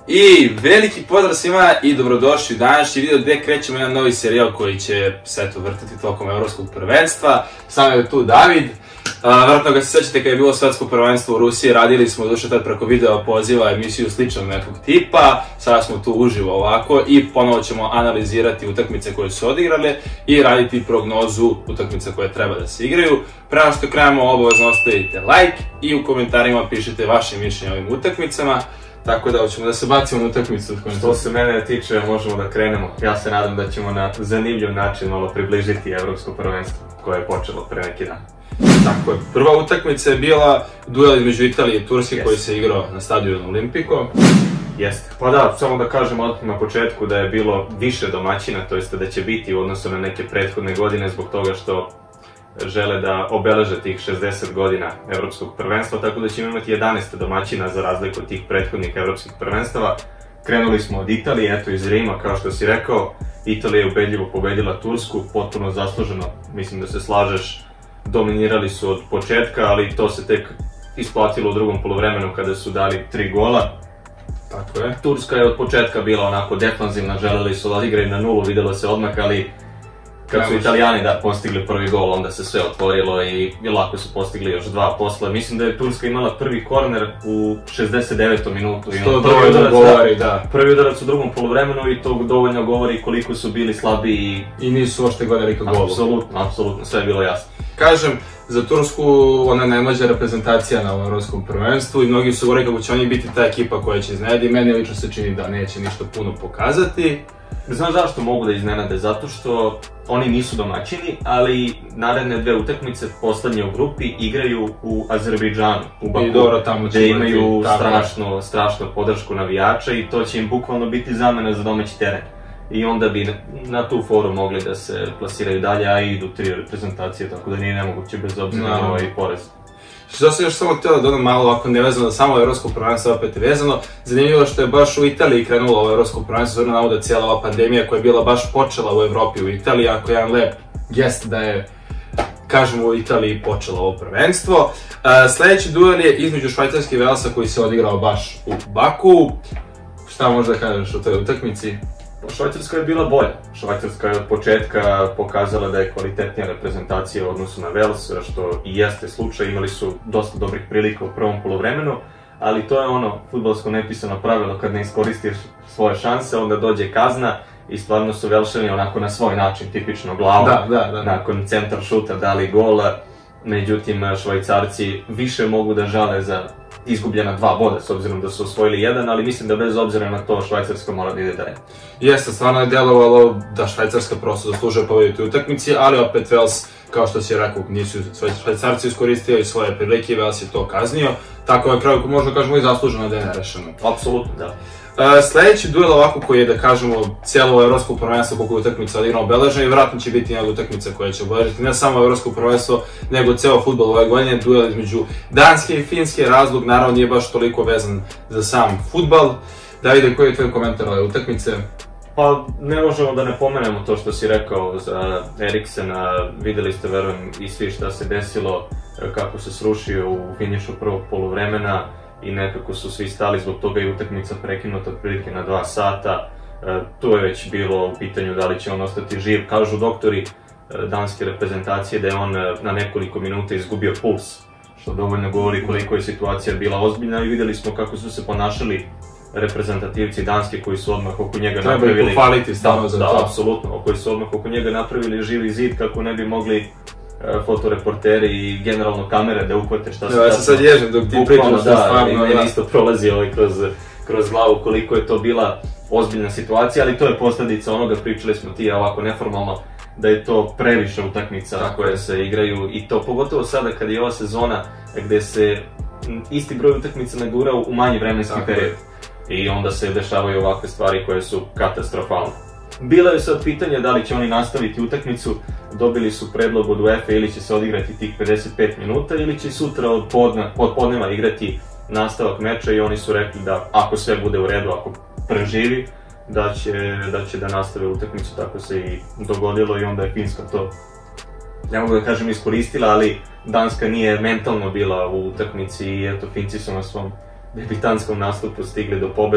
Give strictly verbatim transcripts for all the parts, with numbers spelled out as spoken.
I veliki pozdrav svima i dobrodošli u današnji video gdje krećemo jedan novi serijal koji će se eto vrtati tokom evropskog prvenstva. Sam je tu David. Vjerojatno ga se sjećate kad je bilo svetsko prvenstvo u Rusiji, radili smo došli tad preko video poziva emisiju sličnog nekog tipa. Sada smo tu uživo ovako i ponovo ćemo analizirati utakmice koje su odigrale i raditi prognozu utakmice koje treba da se igraju. Prema što krenemo, obavezno ostavite like i u komentarima pišite vaše mišljenje o ovim utakmicama. Tako da hoćemo da se bacimo na utakmicu. Što se mene tiče, možemo da krenemo. Ja se nadam da ćemo na zanimljiv način malo približiti evropsko prvenstvo koje je počelo pre neki dan. Tako je. Prva utakmica je bila duel između Italije i Turske koji se igrao na stadionu Olimpiko. Jeste. Pa da, samo da kažem odmah na početku da je bilo više domaćina, to jest da će biti u odnosu na neke prethodne godine zbog toga što žele da obeleže tih šezdeset godina evropskog prvenstva, tako da ćemo imati jedanaest domaćina za razliku od tih prethodnih evropskih prvenstava. Krenuli smo od Italije, eto iz Rima, kao što si rekao. Italija je ubedljivo pobedila Tursku, potpuno zasluženo, mislim da se slažeš. Dominirali su od početka, ali to se tek isplatilo u drugom poluvremenu kada su dali tri gola. Tako je. Turska je od početka bila onako defanzivna, želeli su da igraju na nulu, videlo se odmah, ali kad su Italijani da postigli prvi gol, onda se sve otvorilo i lako su postigli još dva posle. Mislim da je Turska imala prvi korner u šezdeset devetom minutu. Što dovoljno govori, da. Prvi udarac u drugom poluvremenu i to dovoljno govori koliko su bili slabi i nisu ošte gledali ka golu. Apsolutno, apsolutno, sve je bilo jasno. Kažem, za Tursku ona je najmlađa reprezentacija na ovom evropskom prvenstvu i mnogi su govorili kako će oni biti ta ekipa koja će iznenaditi. Meni lično se čini da neće ništa puno pokazati. Znaš zašto mogu da iznenade? Zato što oni nisu domaćini, ali naredne dve utakmice, poslednje u grupi, igraju u Azerbejdžanu, u Baku, gde imaju strašnu, strašnu podršku navijača i to će im bukvalno biti zamena za domaći teren. I onda bi na tu foru mogli da se plasiraju dalje, a idu tri reprezentacije, tako da nije nemoguće bez obzira na ovaj porez. Što sam još samo htio da dodam malo ovako nevezano, samo evropsko prvenstvo opet je vezano. Zanimljivo što je baš u Italiji krenulo ovo evropsko prvenstvo, zvrno navoda cijela ova pandemija koja je bila baš počela u Evropi u Italiji, ako je jedan lep gest da je, kažemo, u Italiji počelo ovo prvenstvo. Sljedeći duel je između Švajcarske i Velsa koji se odigrao baš u Baku. Šta možda kažeš o toj utakmici? Švajcarska je bila bolja. Švajcarska je od početka pokazala da je kvalitetnija reprezentacija u odnosu na Vels, što i jeste slučaj. Imali su dosta dobrih prilika u prvom poluvremenu, ali to je ono fudbalsko nepisano pravilo, kad ne iskoristiš svoje šanse, onda dođe kazna i stvarno su Velšani onako na svoj način, tipično glavom, nakon centar šuta dali gola. Međutim, Švajcarci više mogu da žale za izgubljena dva boda, s obzirom da su osvojili jedan, ali mislim da bez obzira na to Švajcarska mora da ide dalje. Jeste, stvarno je djelovalo da Švajcarska prosto zaslužuje pobediti u utakmici, ali opet Vels, kao što si rekao, nisu Švajcarci iskoristili svoje prilike i Vels je to kaznio, tako je kraju možda kažemo i zasluženo da je nerešeno. Apsolutno, da. Sljedeći duel ovako koji je, da kažemo, cijelo evropsko prvenstvo koliko je utakmica odigrano obeležena i vjerojatno će biti jedna utakmica koja će obeležiti ne samo evropsko prvenstvo, nego ceo fudbal ove godine, duel između Danske i Finske. Razlog naravno nije baš toliko vezan za sam fudbal. Davide, koji je tvoj komentar ove utakmice? Pa ne možemo da ne pomenemo to što si rekao za Eriksena, videli ste verujem i svi šta se desilo, kako se srušio u finišu prvog poluvremena i nekako su svi stali, zbog toga i utakmica prekinuta otprilike na dva sata. Tu je već bilo u pitanju da li će on ostati živ. Kažu doktori danske reprezentacije da je on na nekoliko minuta izgubio puls, što dovoljno govori koliko je situacija bila ozbiljna i videli smo kako su se ponašali reprezentativci Danske koji su odmah oko njega napravili... Treba ih pohvaliti stavno za to. Da, apsolutno, koji su odmah oko njega napravili živi zid kako ne bi mogli fotoreporteri i generalno kamere da uhvate šta se... Ja se sad ježem dok ti pričaš da stvarno... Da, meni isto prolazi kroz glavu koliko je to bila ozbiljna situacija, ali to je posljedica onoga, pričali smo ti ovako neformalno, da je to previše utakmica koje se igraju i to pogotovo sada kad je ova sezona gde se isti broj utakmica nagurao u manji vremenski period i onda se dešavaju ovakve stvari koje su katastrofalne. Bilo je sad pitanje da li će oni nastaviti utakmicu, dobili su predlog od UEFA ili će se odigrati tih pedeset pet minuta ili će sutra od podneva igrati nastavak meča i oni su rekli da ako sve bude u redu, ako preživi, da će da nastave utakmicu, tako se i dogodilo i onda je Finska to, ne mogu da kažem iskoristila, ali Danska nije mentalno bila u utakmici i eto Finci su na svom debitanskom nastupu stigli do pobede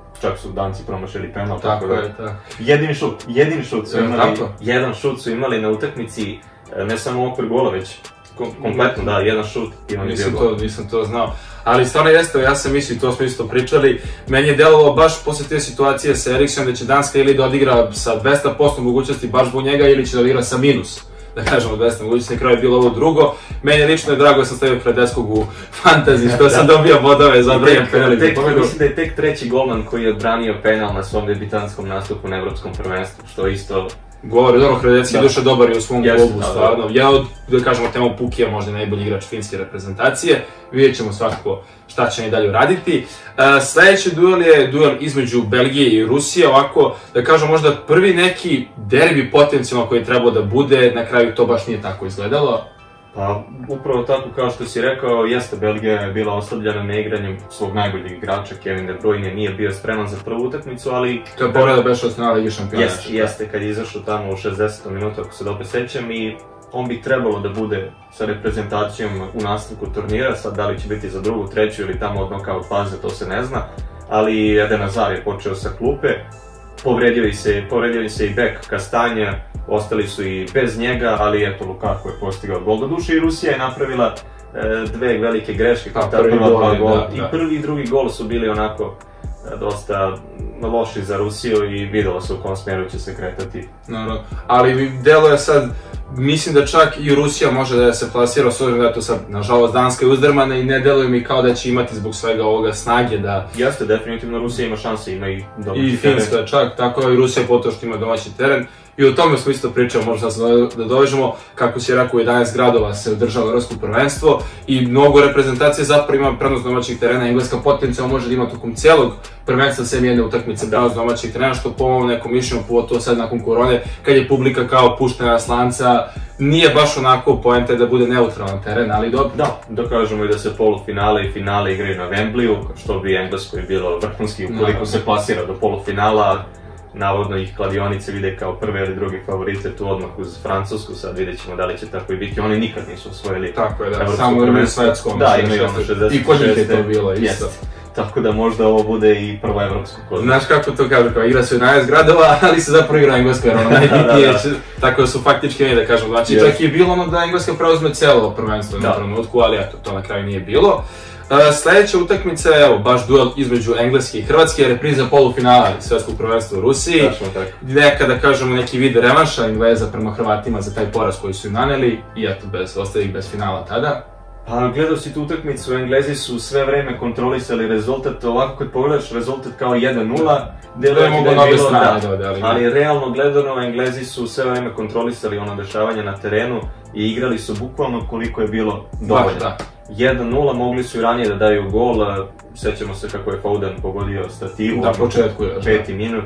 čak su Danci promašili penal. Tako je, tako. Jedini šut, jedini šut su imali, jedan šut su imali na utakmici, ne samo okvir gola, već kompletno, da, jedan šut i on je bio gol. Nisam to znao. Ali stvarno jeste, ja sam mislio, to smo isto pričali, meni je delovalo baš posle te situacije sa Eriksenom da će Danska ili da odigra sa dvesta posto mogućnosti baš zbog njega ili će da odigra sa minus, da kažemo dvesta mogućnosti, na kraju je bilo ovo drugo. Meni lično je drago da sam stavio Fredeskog u fantasy, što sam dobio bodove za odbranjen penal. Mislim da je tek treći golman koji je odbranio penal na svom debitanskom nastupu na Evropskom prvenstvu, što isto... Govori, dobro, Hradecki je duše dobar i u svom klubu, stvarno. Ja od, da kažemo, Temo Pukija, možda najbolji igrač finske reprezentacije. Vidjet ćemo svakako šta će oni dalje uraditi. Sljedeći duel je duel između Belgije i Rusije, ovako, da kažem, možda prvi neki derbi potencijalno koji je trebao da bude, na kraju to baš nije tako izgledalo. Pa, upravo tako kao što si rekao, jeste, Belgija je bila oslabljena neigranjem svog najboljeg igrača, Kevin De Bruyne nije bio spreman za prvu utakmicu, ali... To je povreda beše od finala Lige šampiona. Jeste, jeste, kad je izašao tamo u šezdesetom minutu, ako se dobro sećam, i on bi trebalo da bude sa reprezentacijom u nastavku turnira, sad da li će biti za drugu, treću ili tamo od nokaut faze, to se ne zna, ali Eden Hazard je počeo sa klupe, povredio se, povredio se i bek Kastanja, ostali su i bez njega, ali eto Lukaku je postigao gol. Do duše i Rusija je napravila e, dve velike greške, pa, prvi prva dva gol, gola. Da, I da. prvi i drugi gol su bili onako e, dosta loši za Rusiju i videlo se u kom smjeru će se kretati. Naravno, ali delo je sad, mislim da čak i Rusija može da se plasira, s obzirom da je to sad, nažalost, Danska je uzdrmana i ne deluje mi kao da će imati zbog svega ovoga snage da... Jeste, definitivno Rusija ima šanse, ima i domaći I Finska čak, tako i Rusija pošto što ima domaći teren. I o tome smo isto pričali, možda sad da dovežemo, kako si rekao, jedanaest gradova se održava Evropsko prvenstvo i mnogo reprezentacije zapravo ima prednost domaćih terena. Engleska potencijalno može da ima tokom cijelog prvenstva sem jedne utakmice prednost domaćih terena, što po ovom nekom mišljenju, pogotovo sad nakon korone, kad je publika kao puštena slanca, nije baš onako poenta da bude neutralan teren, ali dobro. Da, dokažemo i da se polufinale i finale igraju na Wembleyu, što bi Engleskoj bilo vrhunski ukoliko se plasira do polufinala. Navodno ih kladionice vide kao prve ili drugi favorite tu odmah uz Francusku, sad vidjet ćemo da li će tako i biti, oni nikad nisu osvojili. Tako je, da, samo imaju svetskom. Da, imaju ono šezdeset šeste. I kod njih je to bilo isto. Tako da možda ovo bude i prvo evropsko kod. Znaš kako to kažu, kao igra se u jedanaest gradova, ali se zapravo igra Englesko, jer ono najbitnije, tako da su faktički ne da kažem, znači čak je bilo ono da Engleska preuzme cijelo prvenstvo na trenutku, ali eto, to na kraju nije bilo. Sljedeća utakmica je, evo, baš duel između Engleske i Hrvatske, repriza polufinala svjetskog prvenstva u Rusiji. Neka, da kažemo, neki vid revanša Engleza prema Hrvatima za taj poraz koji su im naneli i eto, ostaje ih bez finala tada. Pa gledao si tu utakmicu, Englezi su sve vreme kontrolisali rezultat, ovako kad pogledaš rezultat kao jedan nula, deluje ti da je bilo da, ali realno gledano Englezi su sve vreme kontrolisali ono dešavanje na terenu i igrali su bukvalno koliko je bilo dovoljno. jedan nula, mogli su i ranije da daju gol, sećamo se kako je Foden pogodio stativu, da, početku je, peti minut,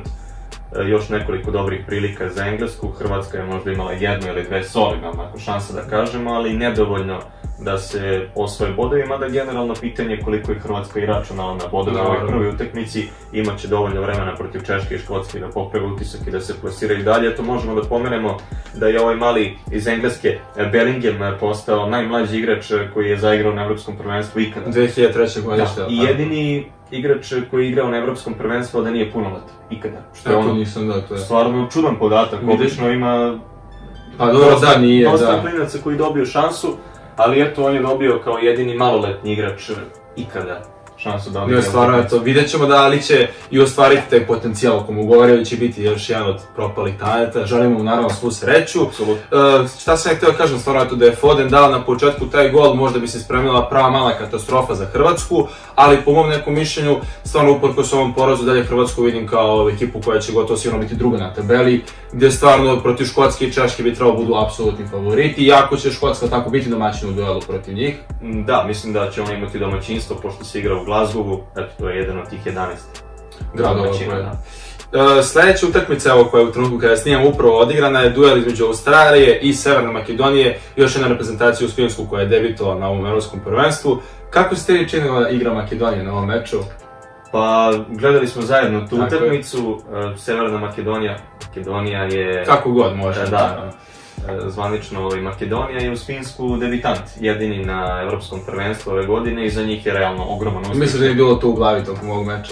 još nekoliko dobrih prilika za Englesku, Hrvatska je možda imala jednu ili dve solidne šanse da kažemo, ali nedovoljno da se osvoje bodovi, mada generalno pitanje koliko je Hrvatska i računala na bodove u ovoj prvoj utakmici, imaće dovoljno vremena protiv Češke i Škotske da poprave utisak i da se plasiraju dalje. To možemo da pomenemo da je ovaj mali iz Engleske Bellingham postao najmlađi igrač koji je zaigrao na Evropskom prvenstvu ikada. dve hiljade treće. godište. I jedini igrač koji je igrao na Evropskom prvenstvu da nije punolet, ikada. Što je ono stvarno čudan podatak, obično ima dosta klinaca koji dobiju šansu, ali eto, on je dobio kao jedini maloletni igrač ikada šansu da dobije. Stvarno, eto, vidjet ćemo da li će i ostvariti taj potencijal ako mu govori ili će biti još jedan od propalih talenta. Želimo mu naravno svu sreću. Šta sam ja htio da kažem, stvarno, eto, da je Foden dao na početku taj gol, možda bi se spremila prava mala katastrofa za Hrvatsku, ali po mom nekom mišljenju, stvarno uprkos ovom porazu dalje Hrvatsku vidim kao ekipu koja će gotovo sigurno biti druga na tabeli, gdje stvarno protiv Škotske i Češke bi trebalo budu apsolutni favoriti, iako će Škotska tako biti domaćin u duelu protiv njih. Da, mislim da će on imati domaćinstvo, pošto se igra u Glasgowu, eto, to je jedan od tih jedanaest gradova. Sljedeća utakmica, evo, koja je u trenutku kada snimam upravo odigrana, je duel između Australije i Severne Makedonije, još jedna reprezentacija uz Finsku koja je debitovala na ovom evropskom prvenstvu. Kako ste li činila igra Makedonije na ovom meču? Pa, gledali smo zajedno tu utakmicu, Severna Makedonija, Makedonija je... Kako god može. Da, zvanično Makedonija je uz Finsku debitant, jedini na evropskom prvenstvu ove godine i za njih je realno ogroman uspjeh. Mislim da je bilo to u glavi tokom ovog meča?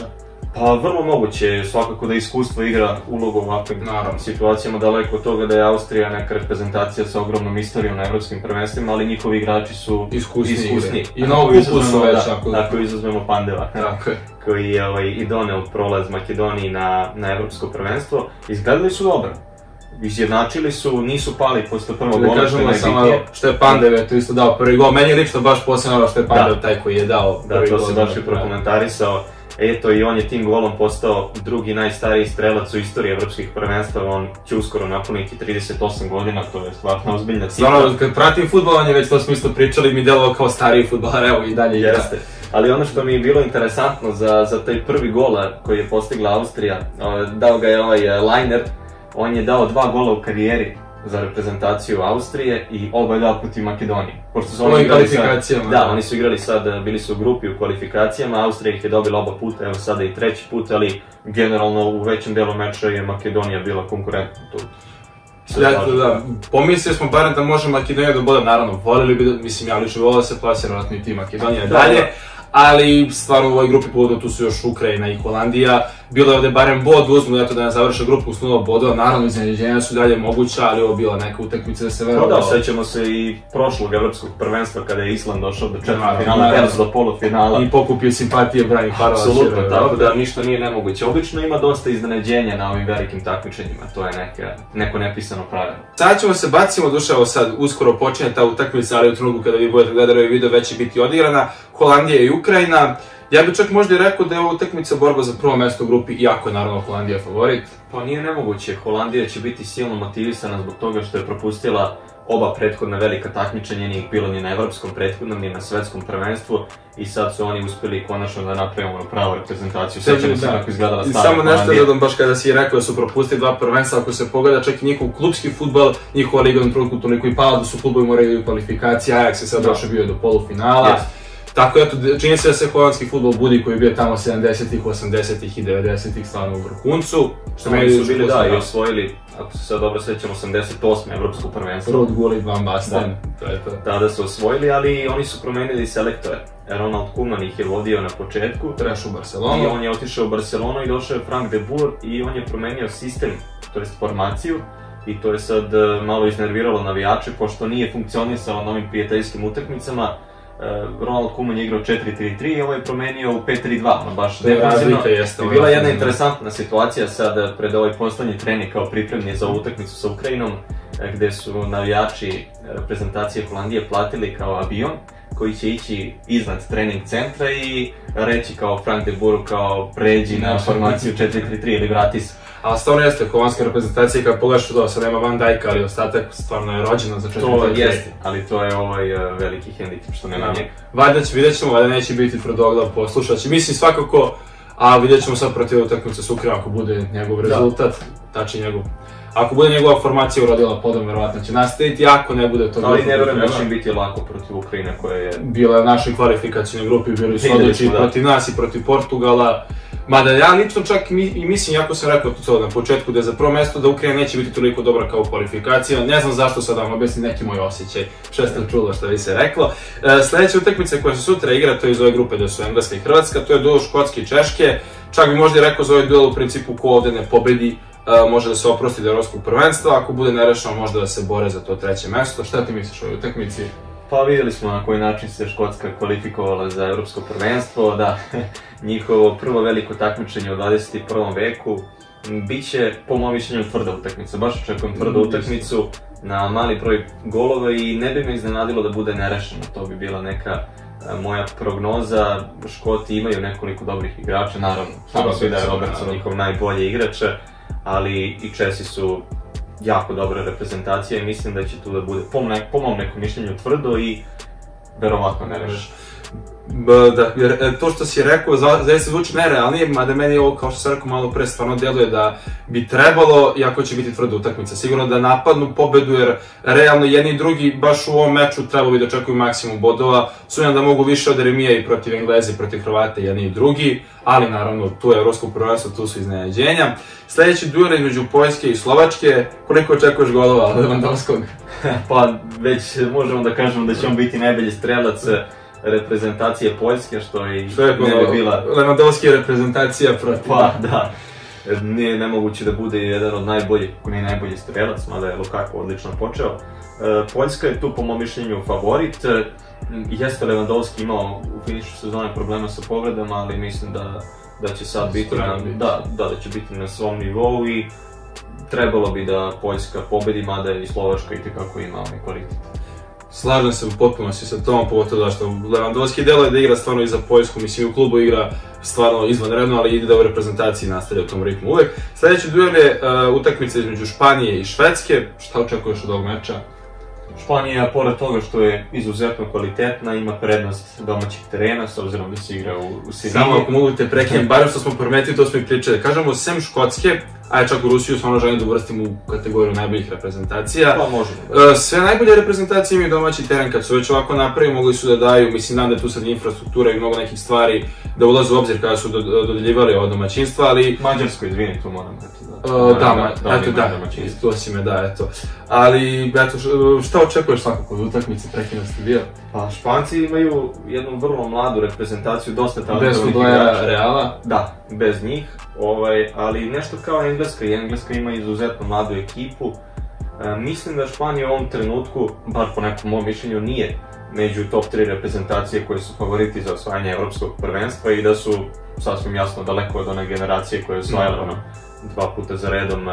Pa vrlo moguće, svakako da iskustvo igra ulogu u ovakvim situacijama, daleko od toga da je Austrija neka reprezentacija sa ogromnom istorijom na evropskim prvenstvima, ali njihovi igrači su iskusni. I na ovu upusu već. Ako izuzmemo Pandeva, koji je i doneo prolaz Makedoniji na evropsko prvenstvo, izgledali su dobro. Izjednačili su, nisu pali posle prvog gola, što je najbitnije. Što je Pandev je to isto dao prvi gol, meni je lično baš posebno što je Pandev taj koji je dao prvi gol. Da, to se baš i prokomentarisao. Eto, i on je tim golom postao drugi najstariji strelac u istoriji evropskih prvenstva, on će uskoro napuniti trideset osam godina, to je stvarno ozbiljna cifra. Stvarno, kad pratim fudbal, on je već to smo isto pričali, mi delovao kao stariji fudbalar, evo i dalje igra. Jeste, ali ono što mi je bilo interesantno za taj prvi gol koji je postigla Austrija, dao ga je ovaj Lajner, on je dao dva gola u karijeri za reprezentaciju Austrije i oba je dao protiv Makedonije. U ovim kvalifikacijama. Da, oni su igrali sad, bili su u grupi u kvalifikacijama, Austrija ih je dobila oba puta, evo sada i treći put, ali generalno u većem delu meča je Makedonija bila konkurentna tu. Da, pomislili smo barem da može Makedonija da bude, naravno, volili bi, mislim ja lično volio da se plasira vjerojatno i ti Makedonija dalje, ali stvarno u ovoj grupi povodno tu su još Ukrajina i Holandija, bilo je ovde barem bod uzmu, eto da ne završe grupu s nula bodova, naravno iznenađenja su dalje moguća, ali ovo bila neka utakmica da se verovalo. Da, sećamo se i prošlog evropskog prvenstva kada je Island došao do četvrtfinala, Vels do polufinala. I pokupio simpatije Brani Parovac. Apsolutno, tako da ništa nije nemoguće. Obično ima dosta iznenađenja na ovim velikim takmičenjima, to je neko nepisano pravilo. Sad ćemo se bacimo, duše, evo sad uskoro počinje ta utakmica, ali u trenutku kada vi budete gledali ovaj video već će biti odigrana, Holandija i Ukrajina. Ja bih čak možda i rekao da je ova utakmica borba za prvo mesto u grupi, iako je naravno Holandija favorit. Pa nije nemoguće, Holandija će biti silno motivisana zbog toga što je propustila oba prethodna velika takmičenja, nije ih bilo ni na evropskom prethodnom, ni na svetskom prvenstvu i sad su oni uspeli konačno da napravimo pravu reprezentaciju. Sećamo se kako izgledala stara Holandija. Samo nešto dodam baš kada si rekao da su propustili dva prvenstva, ako se pogleda čak i njihov klubski fudbal, njihova liga na trenutku toliko i pala da su klubovi morali u kvalifikaciji, Ajax je sad došao bio do polufinala. Tako eto, čini se da se holandski fudbal budi koji je bio tamo sedamdesetih, osamdesetih i devedesetih stvarno u vrhuncu. Oni su bili da i osvojili, ako se sad dobro sećam, osamdeset osme evropsko prvenstvo. Rod Gullit, Van Basten, to je to. Tada su osvojili, ali oni su promenili selektore. Ronald Koeman ih je vodio na početku. Treš u Barcelonu. I on je otišao u Barcelonu i došao je Frank de Boer i on je promenio sistem, to jest formaciju. I to je sad malo iznerviralo navijače, pošto nije funkcionisalo na ovim prijateljskim utakmicama. Ronald Koeman je igrao četiri tri tri i ovo je promenio u pet tri dva, baš defensivno. I bila je jedna interesantna situacija sad pred ovaj poslednji trening kao pripremni za ovu utakmicu sa Ukrajinom, gde su navijači reprezentacije Holandije platili kao avion koji će ići iznad trening centra i reći kao Frank de Boeru kao pređi na formaciju četiri tri tri ili vrati se. Ali stvarno jeste, holandska reprezentacija, kada pogledaš to, sad nema Van Dijka, ali ostatak stvarno je rođena za četiri tri tri. To jeste, ali to je ovaj veliki hendikep što nema njega. Valjda će, vidjet ćemo, valjda neće biti Tvrdoglav poslušat će, mislim svakako, a vidjet ćemo sad protiv utakmice s Ukrajinom ako bude njegov rezultat, tači njegov. Ako bude njegova formacija urodila plodom, verovatno će nastaviti, ako ne bude to... Ali ne verujem da će im biti lako protiv Ukrajine koja je... Bila je u našoj kvalifikacijnoj grupi, bili su odlični protiv nas i protiv Portugala. Mada ja lično čak i mislim, jako sam rekao to na početku, da je za prvo mesto da Ukrajina neće biti toliko dobra kao kvalifikacija. Ne znam zašto sad vam objasnim neki moj osjećaj, što ste čula što bi se reklo. Sljedeća utakmica koja se sutra igra, to je iz ove grupe da su Engleska i Hrvatska, to je duel Škotske i Češke. Čak bi možda i rekao za ovaj duel u principu ko ovde ne pobedi, može da se oprosti do evropskog prvenstva, ako bude nerešeno možda da se bore za to treće mesto. Šta ti misliš o ovoj utakmici? Pa vidjeli smo na koji način se Škotska kvalifikovala za evropsko prvenstvo, da, njihovo prvo veliko takmičenje u dvadeset prvom veku. Biće, po mojom mišljenju, tvrda utakmica, baš očekujem tvrdu utakmicu na mali broj golova i ne bi me iznenadilo da bude nerešeno, to bi bila neka moja prognoza. Škoti imaju nekoliko dobrih igrača, naravno, samo svi da je Robertson njihov najbolji igrač, ali i Česi su jako dobra reprezentacija i mislim da će tu da bude, po mom nekom mišljenju, tvrdo i verovatno nerešeno. Da, jer to što si rekao zaista zvuči nerealnije, mada meni ovo, kao što sam rekao malo pre, stvarno djeluje da bi trebalo, iako će biti tvrda utakmica, sigurno da napadnu pobedu, jer realno jedni i drugi baš u ovom meču trebalo bi da očekuju maksimum bodova, sumnjam da mogu više od remija i protiv Engleza i protiv Hrvata, jedni i drugi, ali naravno tu je evropsko prvenstvo, tu su iznenađenja. Sljedeći duel između Poljske i Slovačke, koliko očekuješ golova od Lewandowskog? Pa već možemo da kažemo da će on biti najbolji strelac. reprezentacije Poljske, što i što je ne bi bila... Lewandowski reprezentacija protiv. Pa, da. Nije nemoguće da bude jedan od najboljih, ako nije najbolji strelac, mada je Lukaku odlično počeo. Poljska je tu po mom mišljenju favorit. Jeste Lewandowski imao u finišu sezone problema sa povredama, ali mislim da, da će sad biti na, da, da, da će biti na svom nivou i trebalo bi da Poljska pobedi, mada i Slovačka itekako ima onaj kvalitet. Slažem se u potpunosti sa tom, pogotovo da što Lewandowski deluje da igra stvarno i za Poljsku, mislim u klubu igra stvarno izvanredno, ali ide da u reprezentaciji nastavlja u tom ritmu uvek. Sljedeći duel je uh, utakmica između Španije i Švedske. Šta očekuješ od ovog meča? Španija, pored toga što je izuzetno kvalitetna, ima prednost domaćih terena, s obzirom da se igra u, u Sevilji. Samo ako mogu te prekinem, barem što smo prometili, to smo i pričali. Kažemo, sem Škotske, a čak u Rusiju stvarno želim da uvrstimo u kategoriju najboljih reprezentacija. Pa možemo. Sve najbolje reprezentacije imaju domaći teren, kad su već ovako napravili, mogli su da daju, mislim, nam da je tu sad infrastruktura i mnogo nekih stvari da ulaze u obzir kada su dodeljivali ovo domaćinstva, ali... Mađarsko, izvini, tu moram reći da... Da, eto da, to si me, da, eto. Ali, eto, šta očekuješ svakako od utakmice, prekinem ste bio? Pa, Španci imaju jednu vrlo mladu reprezentaciju, dosta talentovanih igrača. Bez Reala? Da, bez njih, ali nešto kao Engleska, i Engleska ima izuzetno mladu ekipu. Mislim da Španija u ovom trenutku, bar po nekom mom mišljenju, nije među top tri reprezentacije koje su favoriti za osvajanje evropskog prvenstva i da su sasvim jasno daleko od one generacije koje je osvajala dva puta za redom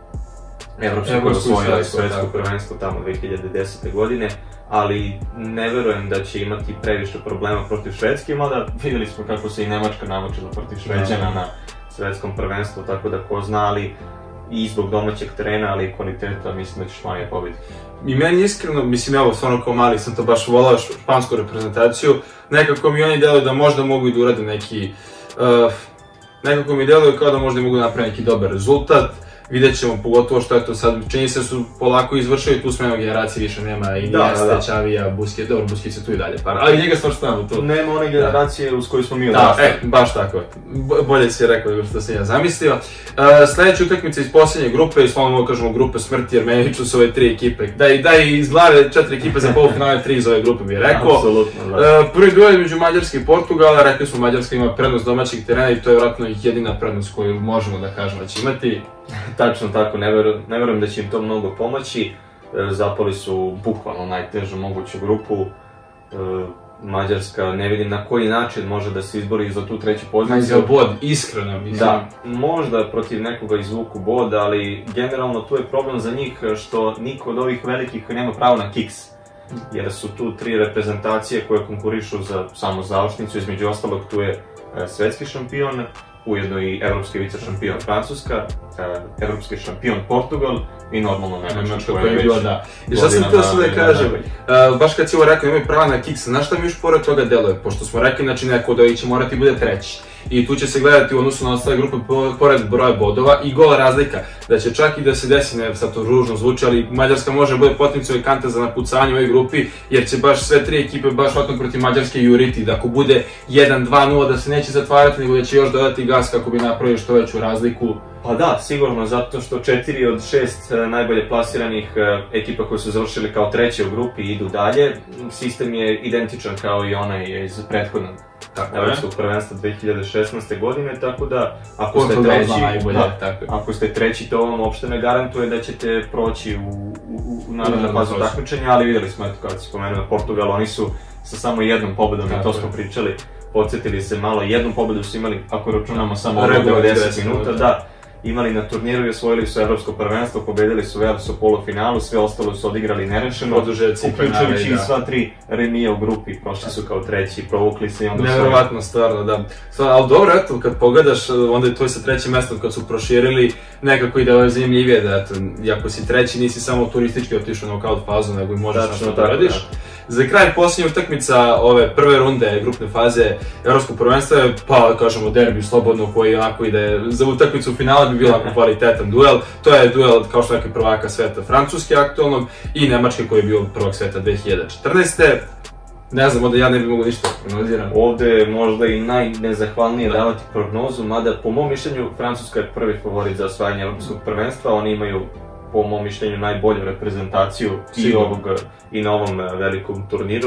evropsko koje je osvojila svetsko prvenstvo tamo dve hiljade desete. godine, ali ne verujem da će imati previše problema protiv Švedske, mada vidjeli smo kako se i Nemačka namačila protiv Šveđana na svetskom prvenstvu, tako da ko zna, ali i zbog domaćeg terena, ali i kvaliteta, mislim da će Španija pobediti. I meni iskreno, mislim, evo, stvarno kao mali sam to baš volao špansku reprezentaciju, nekako mi oni deluju da možda mogu i da urade neki, uh, nekako mi deluju kao da možda mogu napraviti neki dobar rezultat. Vidjet ćemo, pogotovo što je to sad, čini se su polako izvršili tu smenu generacije, više nema i Iniesta, Xavija, Busquets, dobro, Busquets je tu i dalje par, ali njega stvarno tu. Nema one generacije uz koju smo mi odrastali. Da, e, baš tako, bolje si rekao nego što sam ja zamislio. Sljedeća utakmica iz posljednje grupe, i slovno mogu kažemo grupe smrti, jer meni ću su ove tri ekipe, daj iz glave četiri ekipe za polufinale, tri iz ove grupe bih rekao. Apsolutno, da. Prvi duel između Mađarske i Portugala, rekli smo Mađarska ima prednost domaćih terena i to je vjerojatno jedina prednost koju možemo da kažemo da će imati. Tačno tako, ne verujem da će im to mnogo pomoći. Zapali su bukvalno najtežu moguću grupu. Mađarska, ne vidim na koji način može da se izbori za tu treću poziciju. Za bod, iskreno mislim. Da, možda protiv nekoga izvuku bod, ali generalno tu je problem za njih što niko od ovih velikih nema pravo na kiks. Jer su tu tri reprezentacije koje konkurišu za samo završnicu, između ostalog tu je svetski šampion, ujedno i evropski vice šampion Francuska, evropski šampion Portugal i normalno Nemačka koja je već godina I šta sam to sve da kažem, baš kad si ovo rekao, imaju prava na kiks, znaš šta mi još pored toga deluje, pošto smo rekli, znači neko od ovih će morati bude treći. I tu će se gledati u odnosu na ostale grupe pored broja bodova i gola razlika, da će čak i da se desi, ne sad to ružno zvuči, ali Mađarska može bude potencijalni kanta za napucanje u ovoj grupi, jer će baš sve tri ekipe baš vatno protiv Mađarske juriti, da ako bude jedan dva nula da se neće zatvarati, nego da će još dodati gas kako bi napravio što veću razliku. Pa da, sigurno, zato što četiri od šest najbolje plasiranih ekipa koje su završili kao treće u grupi idu dalje. Sistem je identičan kao i onaj iz prethodnog evropskog prvenstva dve hiljade šesnaeste. godine, tako da ako ste treći, ako ste treći to vam uopšte ne garantuje da ćete proći u naravno fazu takmičenja, ali vidjeli smo, eto kada si spomenuo Portugal, oni su sa samo jednom pobedom, i to smo pričali, podsjetili se malo, jednu pobedu su imali, ako računamo samo ovo devedeset minuta, da, imali na turniru i osvojili su evropsko prvenstvo, pobedili su Wales u polufinalu, sve ostalo su odigrali nerešeno, uključujući i sva tri remija u grupi, prošli su kao treći, provukli se i onda osvojili. Nevjerovatno, stvarno, da. Ali dobro, eto, kad pogledaš, onda je to i sa trećim mestom kad su proširili, nekako ide ovo zanimljivije, da eto, ako si treći, nisi samo turistički otišao na knockout fazu, nego i možeš nešto da radiš. Za kraj posljednja utakmica ove prve runde grupne faze evropskog prvenstva je, pa kažemo, derbi slobodno koji onako ide za utakmicu u finale bi bio onako kvalitetan duel. To je duel, kao što rekli, prvaka sveta Francuske aktualnog i Nemačke koji je bio prvak sveta dve hiljade četrnaeste. Ne znam, onda ja ne bi mogu ništa prognoziram. Ovdje je možda i najnezahvalnije davati prognozu, mada po mom mišljenju Francuska je prvi favorit za osvajanje evropskog prvenstva, oni imaju po mom mišljenju najbolju reprezentaciju i, ovog, i na ovom velikom turniru.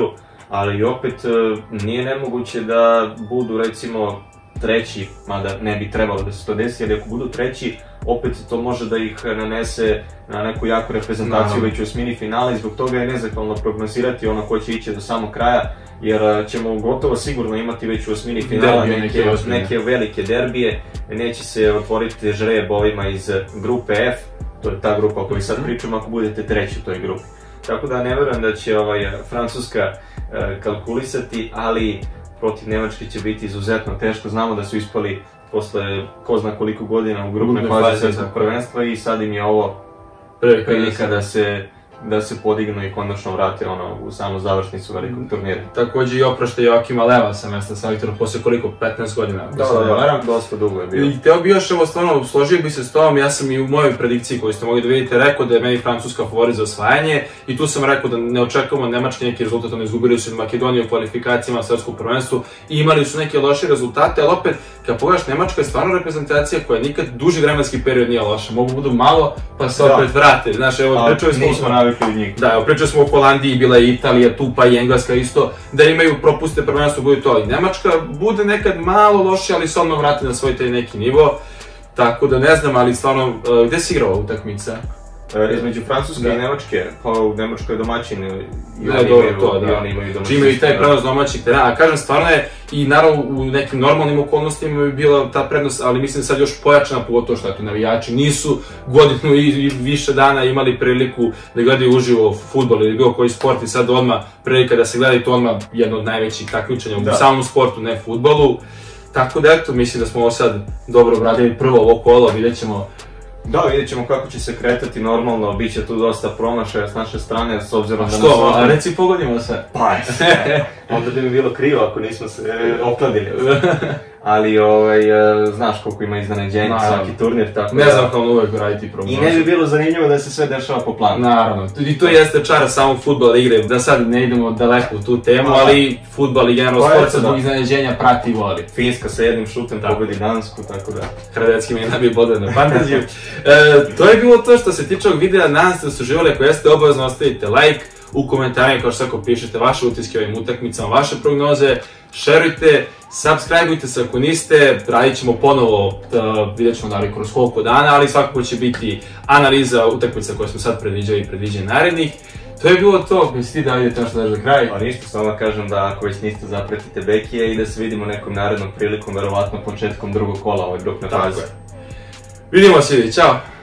ali opet nije nemoguće da budu recimo treći, mada ne bi trebalo da se to desi, ali ako budu treći, opet to može da ih nanese na neku jaku reprezentaciju već u osmini finala i zbog toga je nezahvalno prognosirati ono ko će ići do samog kraja, jer ćemo gotovo sigurno imati već u osmini finala neke, neke velike derbije, neće se otvoriti žreb ovima iz grupe F, to je ta grupa o kojoj sad pričamo ako budete treći u toj grupi. Tako da ne verujem da će ovaj, Francuska e, kalkulisati, ali protiv Nemačke će biti izuzetno teško. Znamo da su ispali posle ko zna koliko godina u grupnoj fazi svjetskog prvenstva i sad im je ovo prilika da se da se podignu i konačno vrate ono, u samu završnicu velikog turnira. Također i oprašte Joakima Leva sa mesta selektora posle koliko, petnaest godina? Da, da, da, dosta dugo je bio. I teo bi još, evo stvarno, složio bi se s tobom, ja sam i u mojoj predikciji koju ste mogli da vidite rekao da je meni Francuska favorit za osvajanje i tu sam rekao da ne očekujemo Nemački neki rezultat, oni izgubili su od Makedonije u kvalifikacijama svetskom prvenstvu i imali su neke loše rezultate, ali opet, kad pogledaš, Nemačka je stvarno reprezentacija koja nikad duži vremenski period nije loša, mogu budu malo pa se opet vrate, znaš, evo, pričali smo... Nismo navikli od njih. Da, evo, pričali smo o Holandiji, bila je Italija, tu pa i Engleska isto, da imaju propuste prvenstvo, budu to, i Nemačka bude nekad malo loše, ali se odmah vrati na svoj taj neki nivo, tako da ne znam, ali stvarno, gde si igrao utakmica? Između Francuske i Nemačke, pa u Nemačkoj je domaćin i oni imaju domaćin. Imaju i taj prenos domaćih terena, a kažem, stvarno je i naravno u nekim normalnim okolnostima bi bila ta prednost, ali mislim sad još pojačana, pogotovo što eto navijači nisu godinu i više dana imali priliku da gledaju uživo fudbal ili bilo koji sport i sad odmah prilika da se gleda i to odmah jedno od najvećih takmičenja u samom sportu, ne fudbalu. Tako da eto, mislim da smo ovo sad dobro obradili prvo ovo kolo, vidjet ćemo. Da, vidjet ćemo kako će se kretati normalno, bit će tu dosta promašaja s naše strane, s obzirom da... Što, a reci pogodimo se. Pa, onda bi mi bilo krivo ako nismo se okladili. Ali, znaš koliko ima iznenađenja svaki turnir, tako da... Nezahvalno uvek raditi prognozu. I ne bi bilo zanimljivo da se sve dešava po planu. Naravno, i to jeste čara samog fudbala igre, da sad ne idemo daleko u tu temu, ali fudbal i generalno sport se zbog iznenađenja prati i voli. Finska sa jednim šutem pobedi Dansku, tako da... Hradecki mi je nabio bodove na fantaziju. To je bilo to što se tiče ovog videa, nadam se da su živjeli, ako jeste obavezno ostavite like, u komentarima kao što svako pišete vaše utiske ovim utakmicama, vaše prognoze, šerujte, subscribeujte se ako niste, radit ćemo ponovo, vidjet ćemo da li kroz koliko dana, ali svakako će biti analiza utakmica koje smo sad predviđali i predviđeni narednih. To je bilo to, misli ti da vidite nešto daš za kraj? Pa ništa, samo kažem da ako već niste zapratite Bekije i da se vidimo nekom narednom prilikom, verovatno početkom drugog kola ovoj grupne faze. Vidimo se, čao!